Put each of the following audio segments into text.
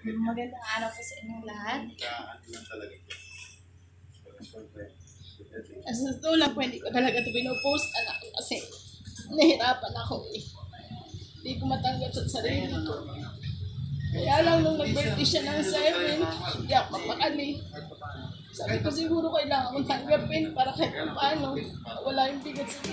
Magandang araw po sa inyong lahat. Sa totoo lang po, hindi ko talaga ito pinopost, anak ko, kasi nahirapan ako eh. Hindi ko matanggap sa sarili ko. Kaya lang nung nag-birthday siya ng 7, hindi ako mapakali. Sabi ko siguro kailangan kong tanggapin para kahit paano wala yung bigat sa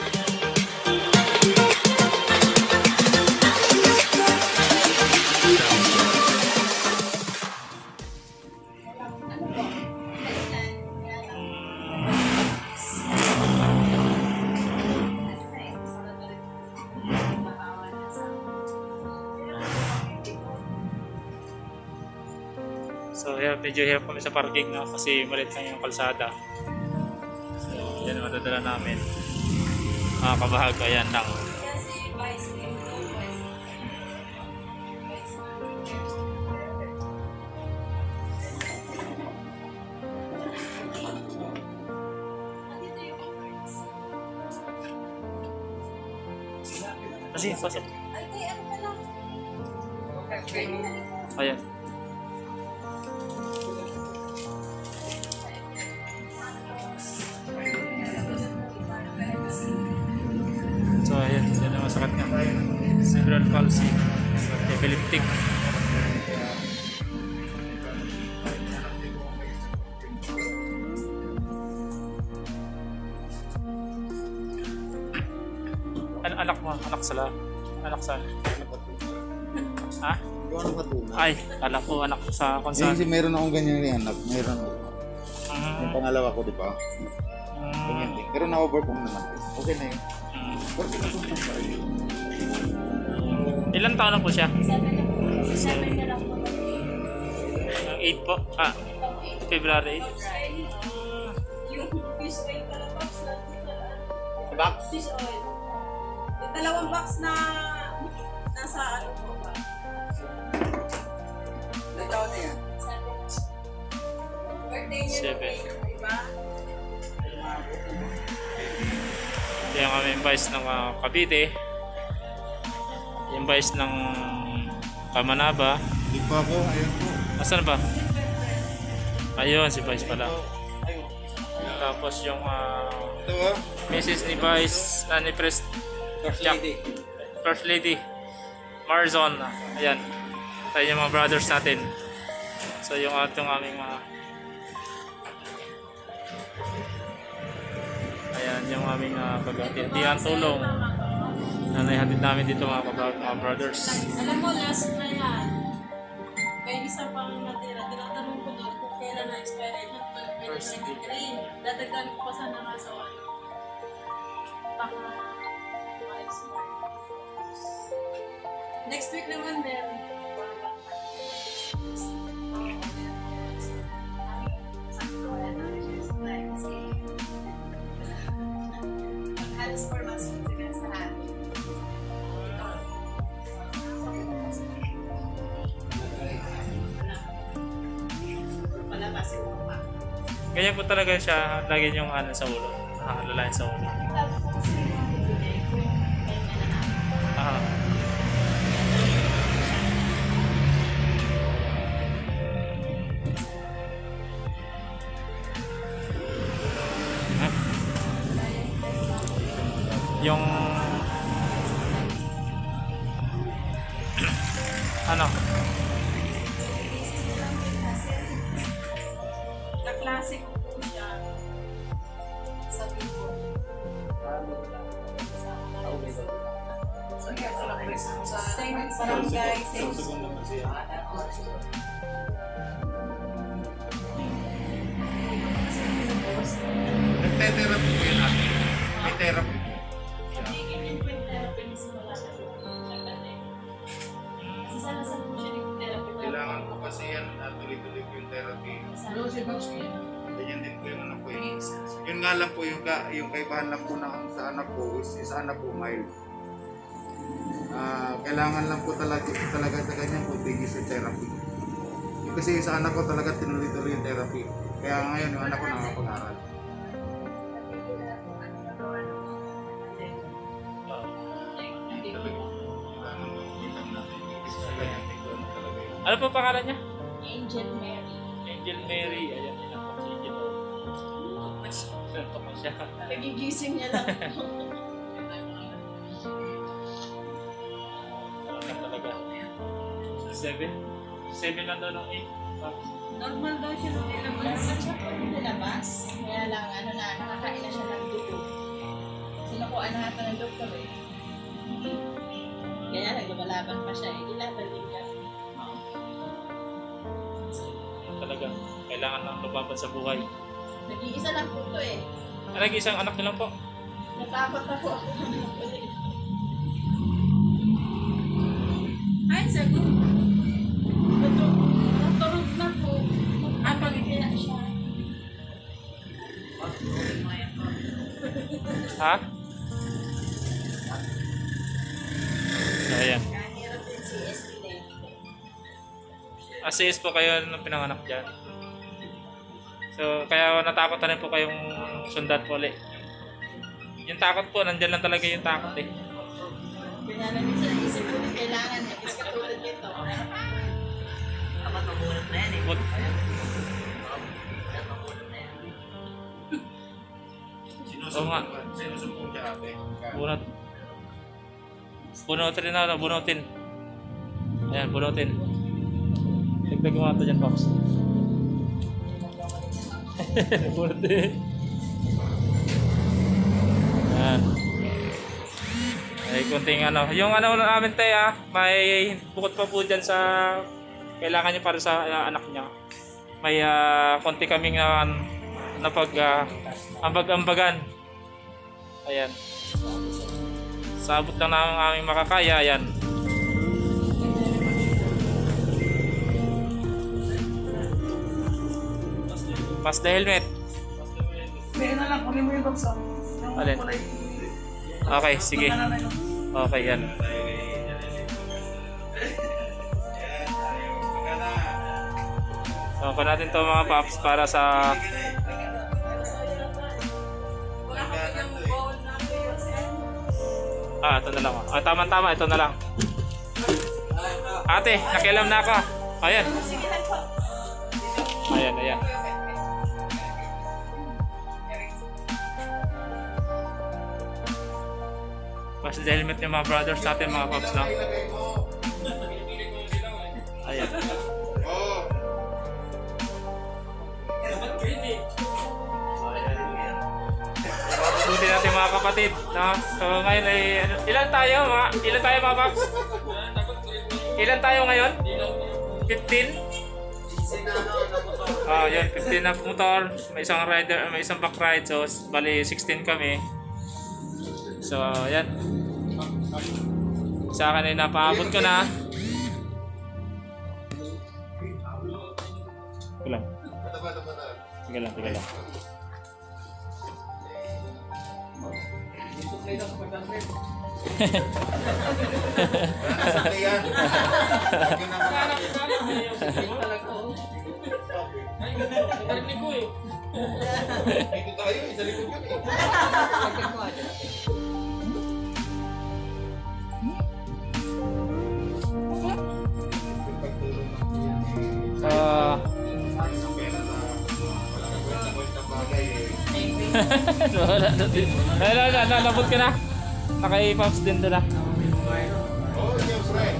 So medyo hirap kami sa parking na kasi malit lang yung kalsada. So yan ang madadala namin. Mga kabahag, ayan lang. Kasi pasok. Ayan. So ayan, yan ang masakit nga. Cerebral palsy, epileptic. Anak mo, anak sala. Anak sa. Ha? Ay, alam ko anak ko sa konsa. Kasi meron akong ganyan rin anak, meron ako. Yung pangalawa ko, di ba? Ganyan din. Pero na-overcome naman. Okay na yun. Ilan taon na po siya? 7 na lang po. 8 po. February 8. Yung fish oil pala box natin sa Box? fish oil. Yung dalawang box na nasa ano po ba? Ilan taon na yan? 7. Birthday niya 7. diba? Yan kami yung vice ng Cavite. Yung vice ng Kamanaba. Hindi pa ako, ayun po. Asan ba? Ayun, si Vice pala. Tapos yung Ito ah. Mrs. ni Vice, ni First Lady Marzon. Ayan. Tayo yung mga brothers natin. So yung atong aming ayan, yung aming pag-hatihan tulong na naihatid namin dito mga brothers. Alam mo, last na yan. May isa pang natira. Tinatanong ko doon kung kailan na expiration. 2023. Dadagdagan ko pa sana nga sa one. Baka ma-expire. Next week naman meron. Halos 4 months na sila sa atin. Palabasin mo pa. Ganyan po talaga siya, lagi yung sa ulo. Nakakalalayan sa ulo. Ah. Yung ano? Na-classic po siya sa Vivo. Same barangay, same Nagte-therapy ko yun ate. May therapy. Kailangan ko kasi yan, tuloy-tuloy ko yung therapy. Ganyan din po yung anak ko yun. Yun nga lang po yung kaibahan lang po sa anak ko is sa anak ko mild. Kailangan lang po talaga sa ganyan po bigis yung therapy. Kasi sa anak ko talaga tinuloy-tuloy yung therapy. Kaya ngayon yung anak ko nakakapag-aral. Ano Ano po pangalan niya? Angel Mary. Angel Mary. Ayan, yun ang si Angel. Santo ko siya. Nagigising niya lang. Wala talaga. 7 lang daw ng 8. Normal daw siya nung Normal siya po nilabas. Kaya lang, nakakain na siya ng dugo. Sinukuan na ata ng doktor eh. Kaya naglabalaban pa siya eh. Ilaban din niya. Talaga, kailangan lang lumaban sa buhay. Nag-iisa lang po ito eh. Nag-isang anak niyo lang po. Natakot ako. Ay, sagot. Natulog na po. Pag kaya siya. Ha? So, ayan. Kahirap din si SPD. ACS po kayo nung pinanganak dyan. So, kaya natakot na rin po kayong sundan po ulit. Yung takot po, nandyan lang talaga yung takot eh. Kaya na minsan naisip ko din kailangan niya. Kasi katulad nito. But, Oo nga. Sinusumbong siya ate. bunot. Bunutin na, bunutin. Ayan, bunutin. Tigdag mo nga ito dyan, Pops. Bunutin. Ayan. Ay, kunting ano. Yung ano namin tayo may bukod pa po dyan sa kailangan niya para sa anak niya. May konti kaming ambag-ambagan. Ayan. Sabot lang namin aming makakaya. Ayan. Pass the helmet. Kaya na lang, kunin mo yung box. Alin? Okay, sige. Okay, yan. So, kunin natin to mga paps para sa ito na lang. Tama-tama, ito na lang. Ate, nakialam na ako. Ayan. Ayan, ayan. Pas the helmet yung mga brothers natin, mga paps na. Ayan. Oo. Buti natin mga kapatid, no? So ngayon ay ilan tayo mga paps? Ilan tayo ngayon? 15? Yan, 15 na motor, may isang rider, may isang back ride, so bali 16 kami. So yan. Sa akin ay napaabot ko na. Sige lang. Sige lang, sige lang. Sakay yan. Huwag yun naman. Dito tayo, isa likod yun eh. Wala na din. Nalabot ka na. Naka-pops din doon na. Oo, James Ray.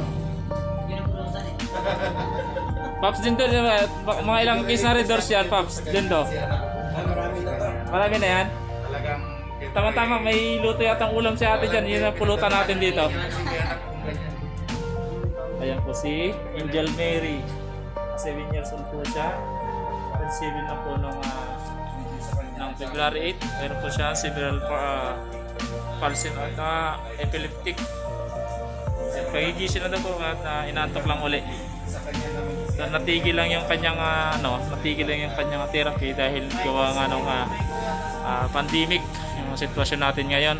Pops din doon. Mga ilang case na red doors yan, Pops. Din doon. Marami na yan. Talagang Tama-tama, may luto yatang ulam si ate dyan. Yun ang pulutan natin dito. Ayan po si Angel Mary. 7 years old po siya. Civil na po nung February 8. Meron po siya cerebral palsy at epileptic. Pagigising na daw po at inantok lang uli. Natigil lang yung kanyang therapy dahil gawa nga nung pandemic yung sitwasyon natin ngayon.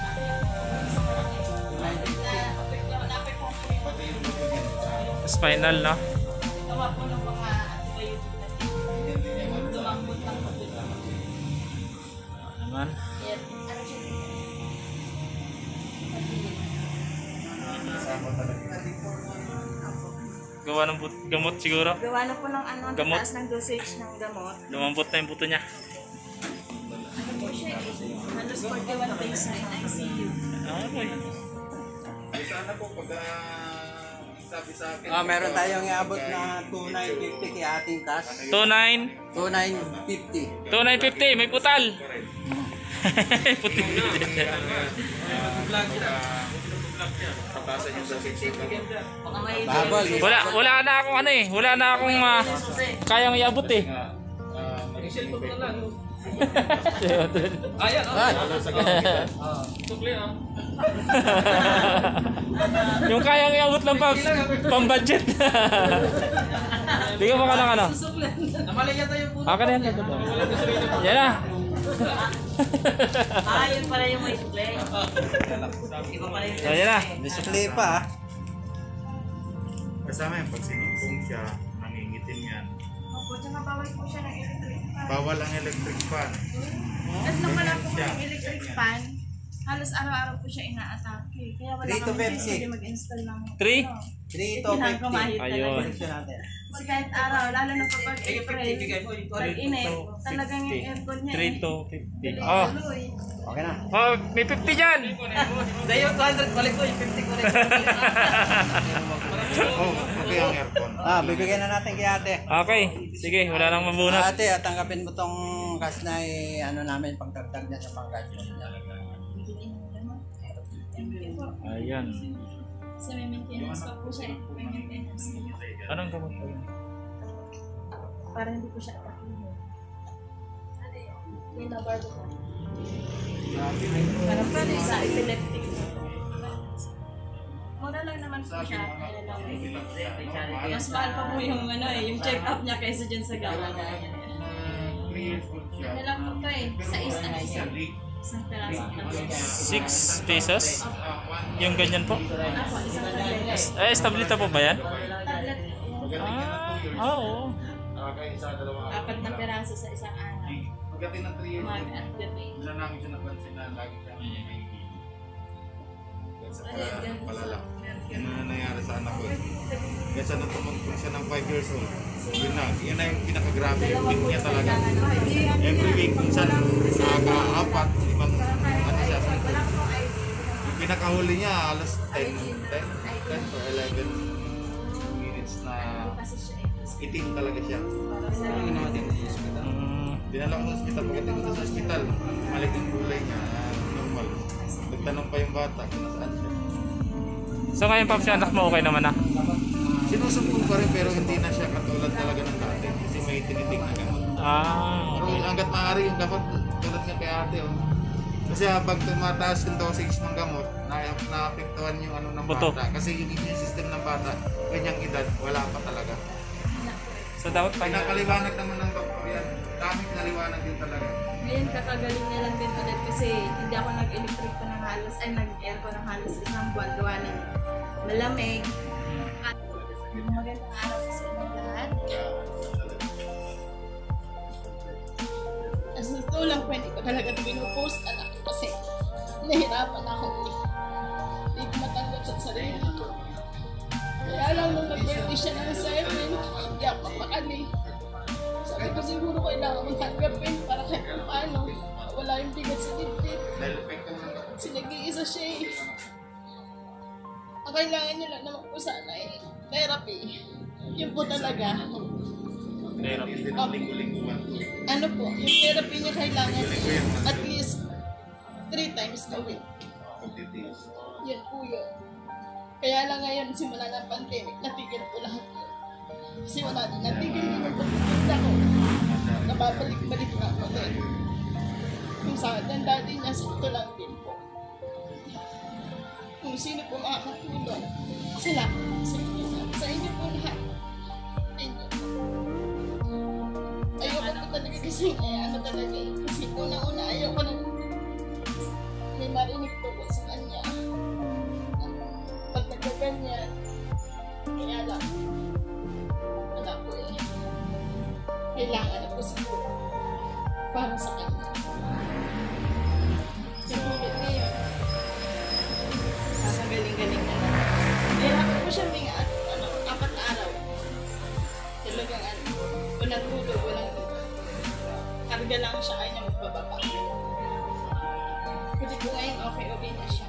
Spinal, no? Gawa po ng mga lumambot lang po dito. Naman. Yes. Ano siya? Gawa ng gamot siguro. Gawa na po ng ano, Gamot. taas ng dosage ng gamot. Lumambot na yung buto niya. Ano po siya eh. Halos 41 days na in ICU. Okay. Sana po pag sabi sa akin. Meron tayong iabot na 2,950 kay ating cash. 29. 2,950. 2950, may putal. Puti. Patasan yung sa Baka may Babal. Wala na akong ano eh. Wala na akong kayang iabot eh. Yung kayang iabot lang pang budget. Di ka baka lang ano. Akin na yan. Yan na. yun pala yung may play. Iba pala yung Yan na. Display pa. Kasama yung pag sinumpong siya, nangingitim yan. Opo, tsaka bawal po siya ng electric fan. Bawal ang electric fan. At nung wala po yung electric fan, halos araw-araw po siya inaatake. Kaya wala 3 to kami 50. pwede mag-install ng 3? 3 to 50. Ayun. Connection natin. Kasi kahit araw, lalo na kapag April, pag init, talagang yung aircon niya 3 to 50. Oh. Okay na. Oh, may 50 dyan. Dahil yung 200 balik ko, yung 50 ko rin. Oh, okay ang aircon. Bibigyan na natin kay ate. Okay. Sige, wala nang mabunot. Ate, tanggapin mo tong cash na ano namin pagdagdag niya sa pangkas. Ayan. Kasi may maintenance pa po siya. May maintenance niya. Anong gamot pa yun? Para hindi po siya atake. May nabardo po. Parang pwede sa epileptic. Mura lang naman po siya. Mas mahal pa po yung ano eh, yung check-up niya kaysa dyan sa gawa na yan. Ano lang po ito eh, sa isang perasong tablet. 6 pesos? Yung ganyan po? Ako, isang tablet. Establita po ba yan? Tablet, Oo. apat na peraso sa isang araw. Pagdating ng 3 years, Mag at gabi. wala namin siya napansin na lagi siya may palala. Yan na nangyari sa anak ko. Kaya nung tumungkong siya ng 5 years old, yun na yung pinakagrabe. Yung week niya talaga. Every week, minsan nakaka-4, 5, ano siya. Yung pinakahuli niya, alas 10 to 11 minutes na itim talaga siya. Dinala ko sa ospital. Pagdating ko sa ospital, malik yung gulay niya, normal. Nagtanong pa yung bata kung nasaan siya. So ngayon, Pops, yung anak mo okay naman na? Sinusumpong pa rin pero hindi na siya katulad talaga ng dati kasi may tinitig na gamot. Pero hanggat maaari yung dapat tulad nga kay ate. Oh. Kasi habang tumataas yung dosage ng gamot, naapektuhan yung ano ng Buto. bata. Kasi yung immune system ng bata, kanyang edad, wala pa talaga. So dapat Pinakaliwanag naman ng doktor yan. Daming naliwanag din talaga. Ngayon kakagaling niya lang din ulit kasi hindi ako nag-electric pa ng halos, ay nag-aircon ng halos isang buwan gawa ng malamig. At magandang araw sa inyong lahat. As ito lang po, hindi ko talaga ito pinupost anak ko kasi nahirapan ako eh. Hindi ko matanggap sa sarili ko. Kaya lang nung nag-birthday siya ng 7, hindi ako mapakali. Sabi ko siguro kailangan mong tanggapin para kahit paano wala yung bigat sa dibdib. Kasi nag-iisa siya eh. Ang kailangan niya lang naman po sana eh, therapy. Yun po talaga. Ano po, yung therapy niya kailangan at least 3 times a week. Yan po yun. Kaya lang ngayon, simula ng pandemic, natigil po lahat yun. Kasi wala na, natigil na pagpunta ko. Nababalik-balik na ako din. Kung sa akin, daddy niya, ito lang din po. Kung sino po makakatulong, sila. Sa inyo po lahat. Inyo po. Ayoko po talaga kasi, ano talaga eh. Kasi una-una, ayoko na may marinig po ko sa kanya. Pag nagkaganyan, kaya lang, wala po eh. Kailangan na po siguro para sa kanya. Siguro ngayon, kakagaling-galing na lang. Nahirapan po siya may 4 na araw. talagang walang tulog, walang karga lang siya, ayaw niya magbababa. Pwede po ngayon, okay na siya.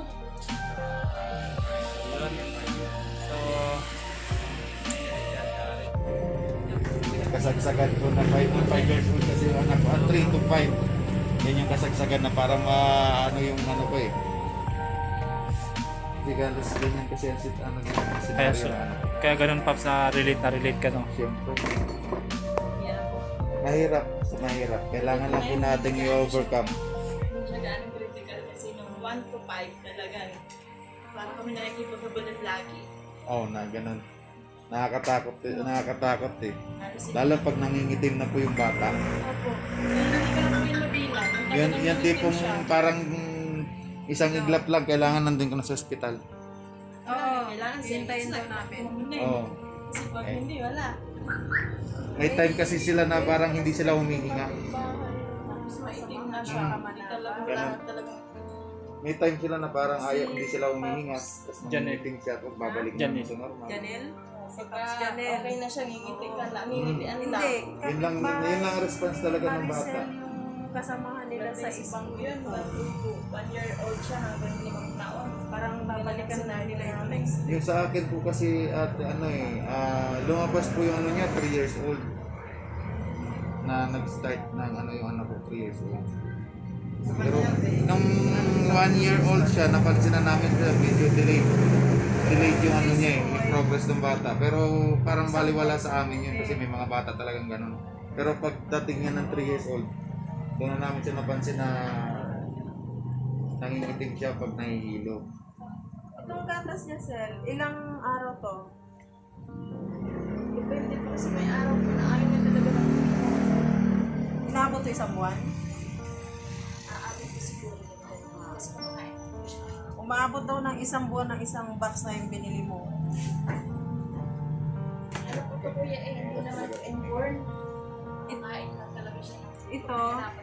Kasagsagan ko na 5 years old kasi yung anak ko, 3 to 5. Yan yung kasagsagan na parang ano yung ano ko eh. Hindi galos ganyan kasi ang ano yung Kaya, scenario na ano. kaya ganun Paps na relate ka no? Siyempre. Mahirap. Kailangan lang po natin i-overcome. Siya gaano critical kasi nung 1 to 5 talaga. Parang kami nakikipagkabalan lagi. Oo, na ganun. Nakakatakot eh. Halos Lalo pag nangingitim na po yung bata. Opo. Hindi ko na po yung mabilang. Yan tipong parang isang iglap lang, kailangan nandun ka na sa ospital. Oo, kailangan hintayin daw namin. Oo. Kasi pag hindi, wala. May time kasi sila na parang hindi sila humihinga. Tapos maitim na siya. Talagang wala Ganun. talagang May time sila na parang ayaw, hindi sila humihinga. Tapos Diyan eh. nangingitim siya at babalik Diyan na eh. sa normal. Janel? Pagka okay na siya, ngingitik ka lang. Ngingitian lang. Hindi. Yun lang ang response talaga ng bata. Kasamahan nila sa ibang Yun, 1 year old siya hanggang 5 taon. parang babalikan na nila yung next. Yung sa akin po kasi at lumabas po yung ano niya, 3 years old. Na nag-start ng yung anak ko, 3 years old. Pero nung 1 year old siya, napansin na namin siya, medyo delayed yung ano niya yung progress ng bata. Pero parang baliwala sa amin yun kasi may mga bata talagang ganun. Pero pagdating niya ng 3 years old, doon na namin siya napansin na nangingitim siya pag nahihilo. Itong gatas niya, sir, ilang araw to? Depende po kasi may araw po na ayaw niya talaga ng Inabot to isang buwan? aamin ko siguro. Kasi kumakain na po siya. Umaabot daw ng isang buwan ng isang box na yung binili mo. Ano po ito kuya eh, hindi naman ito inborn. Kumain lang talaga siya. Ito,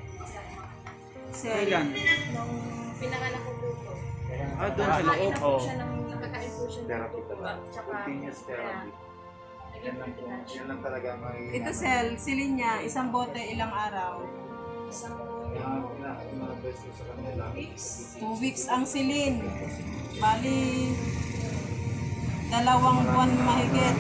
Sir, sir, Nung pinanganak ko po ito. doon sa Nakakain loob. na po siya ng nakakain po siya ng Therapy tuto. talaga. Tsaka Continuous therapy. naging maintenance siya. Yan lang talaga may... ito sir, silin niya, isang bote ilang araw. Isang Pinaka-advice ko sa kanila. 2 weeks ang silin. Bali, 2 buwan mahigit.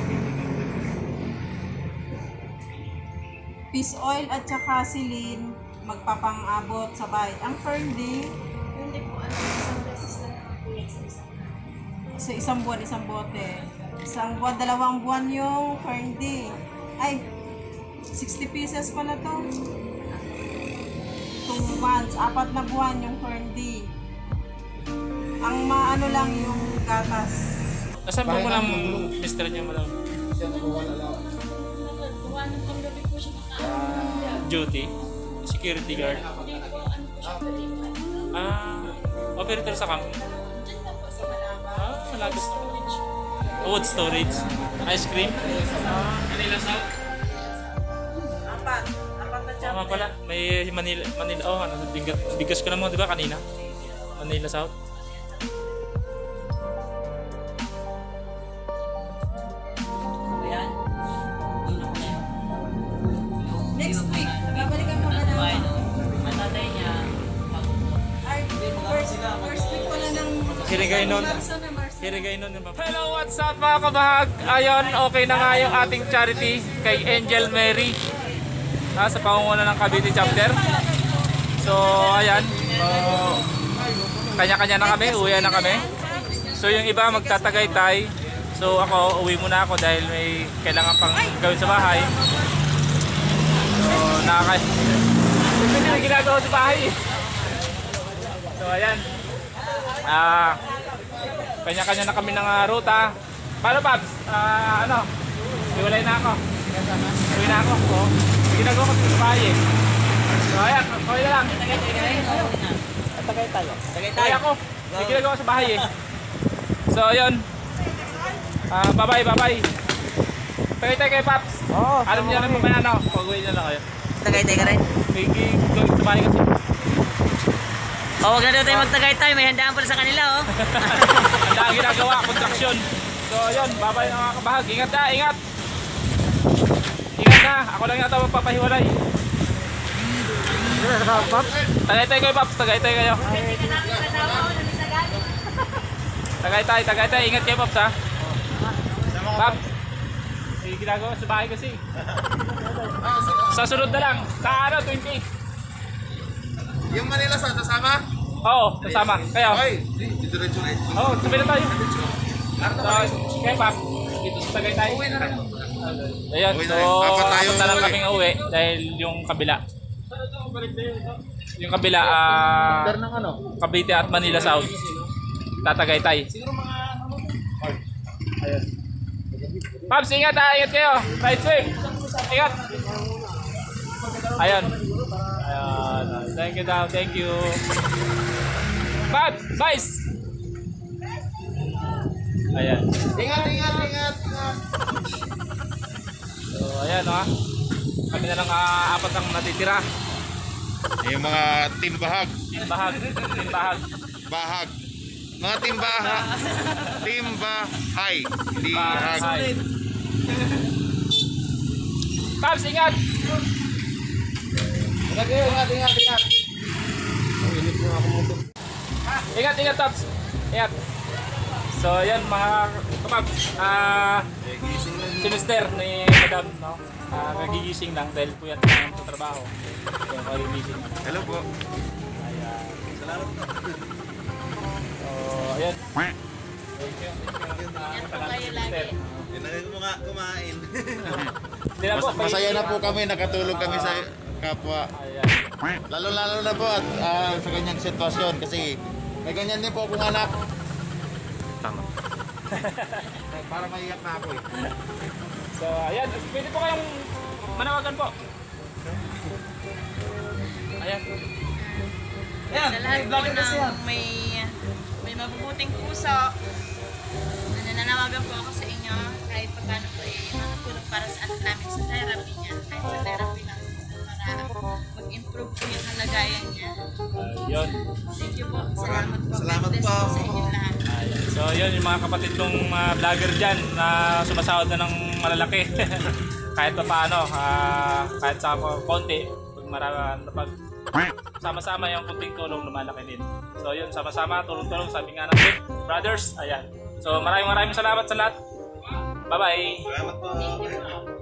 Fish oil at saka silin, magpapang-abot sa bahay. Ang Ferndi, hindi po isang beses lang naman po yan sa isang sa isang buwan, isang bote. Isang buwan, 2 buwan yung Ferndi. Ay, 60 pieces pala to. 2 months, 4 na buwan yung Ferndi. Ang maano lang yung gatas. Nasaan po mo lang mister niya madam? Siya nawawala lang. Gawa ng panggabi po siya Duty? Security guard? Hindi po, ano po siya pwede. Operator sa camp? Diyan na po sa Malaba. Malabas na. Wood storage? Ice cream? Manila South? 4 na Tama pala, may Manila, bigas ko naman, di ba, kanina? Manila South. Next week, babalikan mo na naman. Ay, first week pala ng Hirigay nun. Marso na Marso. Hirigay nun yung Hello, what's up mga kabahag? Ayun, okay na nga yung ating charity kay Angel Mary. Sa pangunguna ng Cavite chapter. So, ayan. Kanya-kanya na kami, uwi na kami. So, yung iba magtatagaytay. So, ako, uwi muna ako dahil may kailangan pang gawin sa bahay. So, hindi na ginagawa sa bahay. So, ayan. Kanya-kanya na kami ng ruta. Paano, Babs? Iwalay na ako. Uwi na ako. So, may ginagawa ko sa bahay eh. So, ayan. Okay na lang. Tagay tayo. Uwi ako. May ginagawa sa bahay eh. So, ayun. Bye-bye. Tagay tayo kay Paps. Alam niyo na mamaya na ako. Pag-uwi na lang kayo. Tagay tayo ka rin. May gagawin sa bahay kasi. Huwag na daw tayo magtagay tayo. May handaan pala sa kanila, oh. Ang dahil ginagawa, kontraksyon. So, ayun. Bye-bye mga kabahag. Ingat. ako lang yata magpapahiwalay. Tagaytay kayo, Paps. Tagaytay kayo. Tagaytay. Ingat kayo, Paps, ha? Paps. May ginagawa sa bahay kasi. Sa sunod na lang. Sa 28. Yung Manila sa kasama? Oo, kasama. Kayo. Ay, diretso na ito. Oo, sabi na tayo. Kaya, Paps. Dito sa Tagaytay. Ayan, Uwi so na rin. Apat tayo apat na lang uwi. kaming uwi dahil yung kabila. Yung kabila, Cavite at Manila South. Tatagaytay. Ayun. Paps, ingat ha, ingat kayo. Ride safe. Ingat. Ayun. Ayun. Thank you daw, thank you. Paps, Vice. Ayan. Ingat. So, ayan ha. Kami na lang apat ang natitira. Yung mga team bahag. Bahag. Bahag. Mga team bahag. Team bahay. Hindi hag. Bahag. Paps, ingat! Ingat, Paps. Ingat. So, yan mga Paps. Si Mister ni Madam, no? Nagigising lang dahil puyat na sa trabaho. So, nagigising lang. Hello po. Ayan. Salamat po. So, ayan. Thank you. Yan po kayo lagi. Tinagay mo nga kumain. Hindi na po. Masaya na po kami, nakatulog kami sa kapwa. Ayan. Lalo na po at sa ganyang sitwasyon kasi may ganyan din po akong anak. Tama. Para maiyak na ako eh. So, ayan. Pwede po kayong manawagan po. Ayan. Sa lahat po ng may mabubuting puso, nananawagan po ako sa inyo kahit pagkano po makatulong para sa anak namin sa therapy niya. Kahit sa therapy lang para mag-improve po yung kalagayan niya. Yun. Thank you po. Salamat po. Salamat God bless po. sa inyo lahat. Ayan. So, yun yung mga kapatid kong vlogger dyan na sumasahod na ng malalaki. Kahit pa paano, kahit sa konti, pag sama-sama yung kunting tulong lumalaki din. So yun, sama-sama, tulong-tulong, sabi nga natin, brothers, ayan. So maraming salamat sa lahat. Bye-bye. Salamat po.